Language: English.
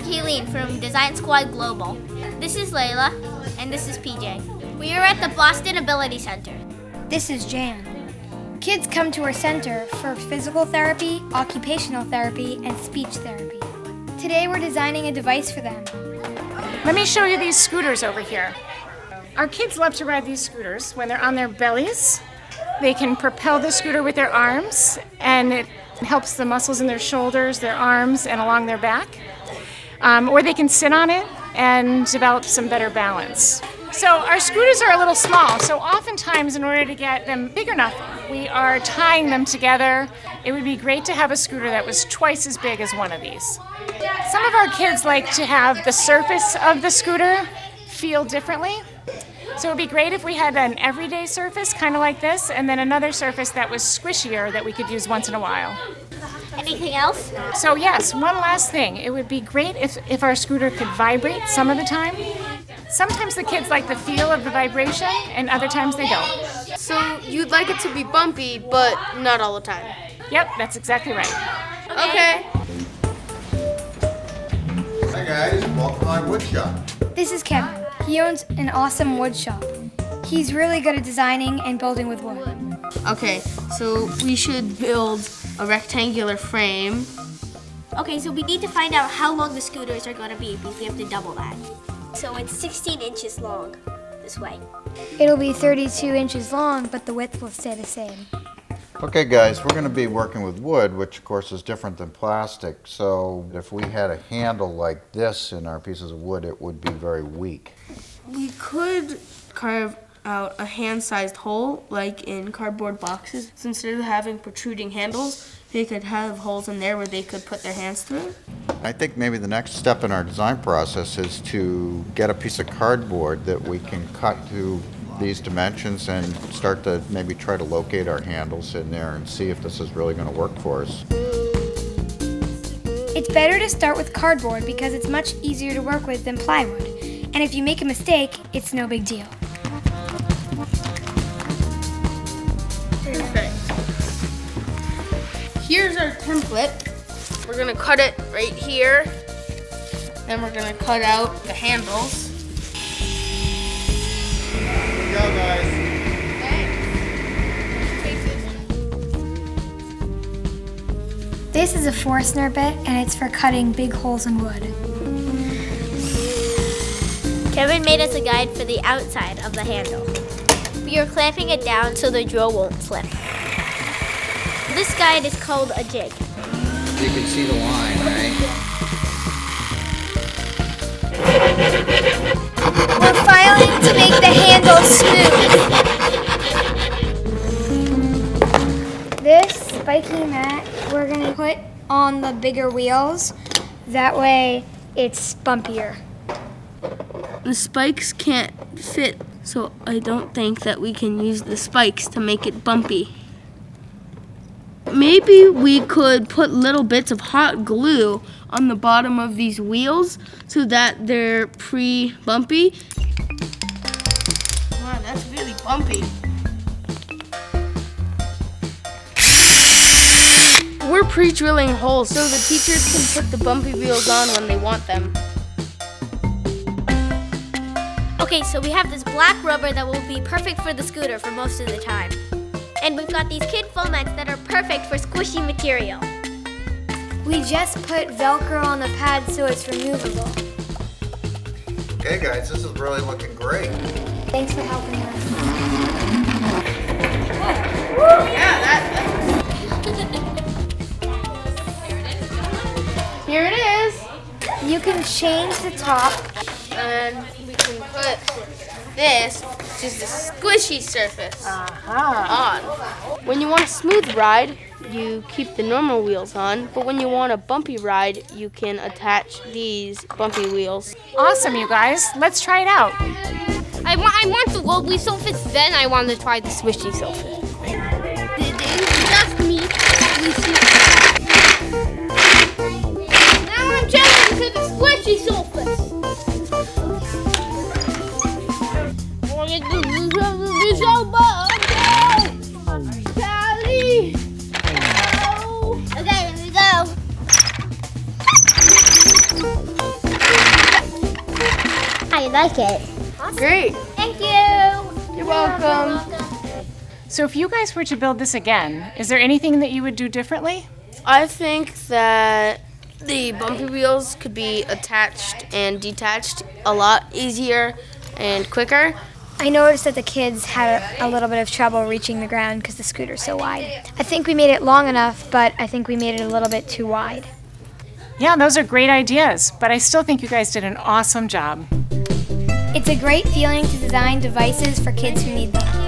Kaeleen from Design Squad Global. This is Layla, and this is PJ. We are at the Boston Ability Center. This is Jan. Kids come to our center for physical therapy, occupational therapy, and speech therapy. Today we're designing a device for them. Let me show you these scooters over here. Our kids love to ride these scooters when they're on their bellies. They can propel the scooter with their arms, and it helps the muscles in their shoulders, their arms, and along their back. Or they can sit on it and develop some better balance. So our scooters are a little small, so oftentimes in order to get them big enough, we are tying them together. It would be great to have a scooter that was twice as big as one of these. Some of our kids like to have the surface of the scooter feel differently. So it would be great if we had an everyday surface, kind of like this, and then another surface that was squishier that we could use once in a while. Anything else? So yes, one last thing. It would be great if our scooter could vibrate some of the time. Sometimes the kids like the feel of the vibration, and other times they don't. So you'd like it to be bumpy, but not all the time? Yep, that's exactly right. Okay. Hi guys, welcome to my wood shop. This is Kevin. He owns an awesome wood shop. He's really good at designing and building with wood. Okay, so we should build a rectangular frame. Okay, so we need to find out how long the scooters are going to be because we have to double that. So it's 16 inches long this way. It'll be 32 inches long, but the width will stay the same. Okay guys, we're going to be working with wood, which of course is different than plastic. So if we had a handle like this in our pieces of wood, it would be very weak. We could carve out a hand-sized hole, like in cardboard boxes. So instead of having protruding handles, they could have holes in there where they could put their hands through. I think maybe the next step in our design process is to get a piece of cardboard that we can cut to these dimensions and start to maybe try to locate our handles in there and see if this is really going to work for us. It's better to start with cardboard because it's much easier to work with than plywood. And if you make a mistake, it's no big deal. Okay. Here's our template. We're gonna cut it right here. Then we're gonna cut out the handles. Here we go guys. This is a Forstner bit, and it's for cutting big holes in wood. Kevin made us a guide for the outside of the handle. We are clamping it down so the drill won't slip. This guide is called a jig. You can see the line, right? We're filing to make the handle smooth. This spiky mat we're going to put on the bigger wheels. That way it's bumpier. The spikes can't fit, so I don't think that we can use the spikes to make it bumpy. Maybe we could put little bits of hot glue on the bottom of these wheels so that they're pre-bumpy. Wow, that's really bumpy. We're pre-drilling holes so the teachers can put the bumpy wheels on when they want them. Okay, so we have this black rubber that will be perfect for the scooter for most of the time. And we've got these kid foamats that are perfect for squishy material. We just put Velcro on the pad so it's removable. Okay guys, this is really looking great. Thanks for helping us. Here it is. You can change the top. And we can put this, which is the squishy surface, on. When you want a smooth ride, you keep the normal wheels on, but when you want a bumpy ride, you can attach these bumpy wheels. Awesome, you guys. Let's try it out. I want the wobbly surface, then I want to try the swishy surface. Just me. Now I'm changing to the squishy surface. Okay, here we go. really like it. Awesome. Great. Thank you. You're welcome. So if you guys were to build this again, is there anything that you would do differently? I think that the bumpy wheels could be attached and detached a lot easier and quicker. I noticed that the kids had a little bit of trouble reaching the ground because the scooter's so wide. I think we made it long enough, but I think we made it a little bit too wide. Yeah, those are great ideas, but I still think you guys did an awesome job. It's a great feeling to design devices for kids who need them.